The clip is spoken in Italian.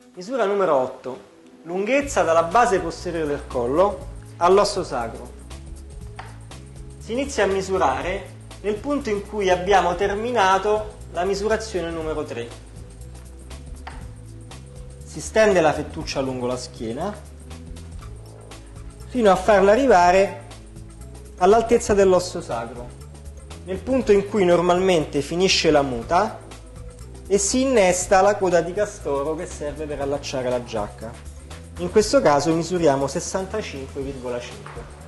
Misura numero 8. Lunghezza dalla base posteriore del collo all'osso sacro. Si inizia a misurare nel punto in cui abbiamo terminato la misurazione numero 3. Si stende la fettuccia lungo la schiena fino a farla arrivare all'altezza dell'osso sacro, nel punto in cui normalmente finisce la muta e si innesta la coda di castoro che serve per allacciare la giacca. In questo caso misuriamo 65,5.